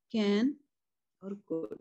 Can और could.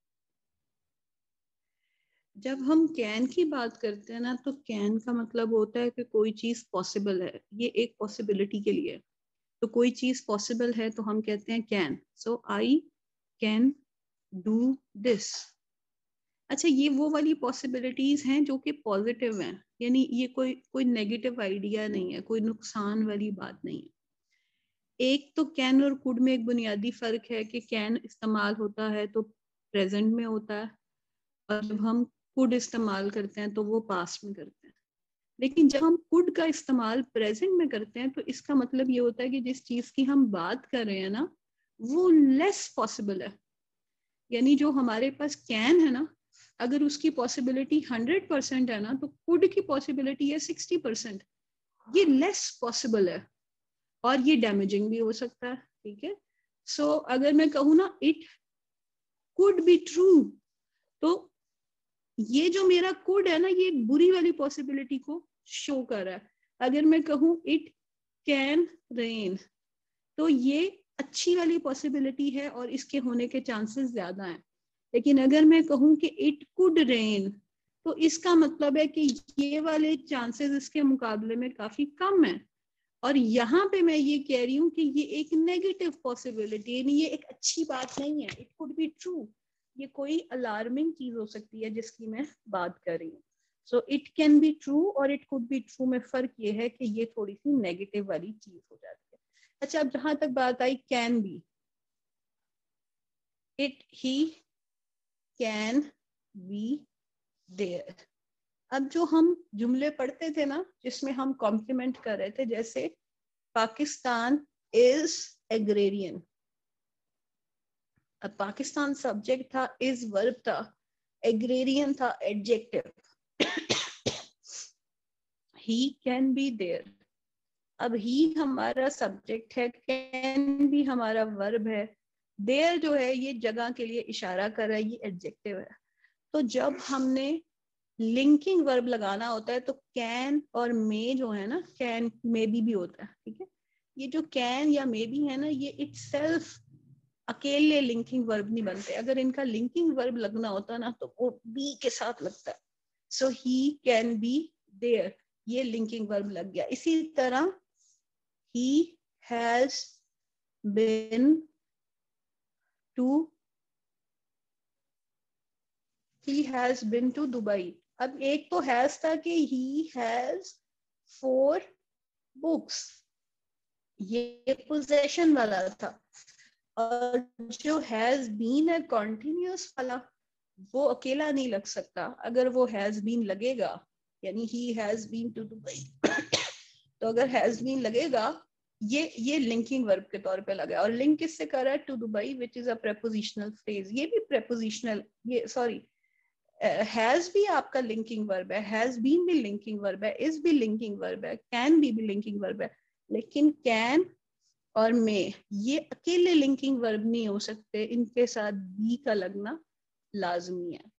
जब हम कैन की बात करते हैं ना, तो कैन का मतलब होता है कि कोई चीज पॉसिबल है, ये एक पॉसिबिलिटी के लिए। तो कोई चीज पॉसिबल है तो हम कहते हैं can. So I can do this. अच्छा, ये वो वाली पॉसिबिलिटीज हैं जो कि पॉजिटिव हैं, यानी ये कोई कोई नेगेटिव आइडिया नहीं है, कोई नुकसान वाली बात नहीं है। एक तो कैन और कुड में एक बुनियादी फर्क है कि कैन इस्तेमाल होता है तो प्रेजेंट में होता है, और जब हम कुड इस्तेमाल करते हैं तो वो पास्ट में करते हैं। लेकिन जब हम कुड का इस्तेमाल प्रेजेंट में करते हैं तो इसका मतलब ये होता है कि जिस चीज की हम बात कर रहे हैं ना, वो लेस पॉसिबल है। यानी जो हमारे पास कैन है ना, अगर उसकी पॉसिबिलिटी 100% है ना, तो कुड की पॉसिबिलिटी है 60%। ये लेस पॉसिबल है और ये डैमेजिंग भी हो सकता है। ठीक है, सो अगर मैं कहूँ ना इट कुड बी ट्रू, तो ये जो मेरा कुड है ना, ये एक बुरी वाली पॉसिबिलिटी को शो कर रहा है। अगर मैं कहूँ इट कैन रेन, तो ये अच्छी वाली पॉसिबिलिटी है और इसके होने के चांसेस ज्यादा हैं। लेकिन अगर मैं कहूँ कि इट कुड रेन, तो इसका मतलब है कि ये वाले चांसेस इसके मुकाबले में काफी कम है। और यहाँ पे मैं ये कह रही हूँ कि ये एक नेगेटिव पॉसिबिलिटी है, ये एक अच्छी बात नहीं है। इट कुड बी ट्रू, ये कोई अलार्मिंग चीज हो सकती है जिसकी मैं बात कर रही हूँ। So it can be true और इट कुड बी ट्रू में फर्क ये है कि ये थोड़ी सी नेगेटिव वाली चीज हो जाती है। अच्छा, अब जहां तक बात I can be, it he can be there. अब जो हम जुमले पढ़ते थे ना जिसमें हम कॉम्प्लीमेंट कर रहे थे, जैसे पाकिस्तान इज एग्रेरियन, अब पाकिस्तान सब्जेक्ट था, इज वर्ब था, एग्रेरियन था adjective. He can be there, अब ही हमारा सब्जेक्ट है, कैन भी हमारा वर्ब है, देयर जो है ये जगह के लिए इशारा कर रहा है, ये एडजेक्टिव है। तो जब हमने लिंकिंग वर्ब लगाना होता है तो कैन और मे जो है ना, कैन मे भी होता है। ठीक है, ये जो कैन या मे भी है ना, ये इटसेल्फ अकेले लिंकिंग वर्ब नहीं बनते। अगर इनका लिंकिंग वर्ब लगना होता ना तो वो बी के साथ लगता है। So he can be there, ये लिंकिंग वर्ब लग गया। इसी तरह he has been to Dubai. अब एक तो हैज था कि he has 4 books, ये पोजेशन वाला था। और जो हैज बीन है कॉन्टिन्यूस वाला, वो अकेला नहीं लग सकता। अगर वो हैज बीन लगेगा, यानी he has been to Dubai, तो अगर हैज बीन लगेगा, ये लिंकिंग वर्ब के तौर पे लगा। और लिंक किससे कर रहा है? To Dubai, which is a prepositional phrase. ये भी प्रेपोजिशनल, ये सॉरी, हैज भी आपका लिंकिंग वर्ब है, हैज बीन भी लिंकिंग वर्ब है, इज भी लिंकिंग वर्ब है, कैन भी लिंकिंग वर्ब है। लेकिन कैन और मे ये अकेले लिंकिंग वर्ब नहीं हो सकते, इनके साथ बी का लगना लाजमी है।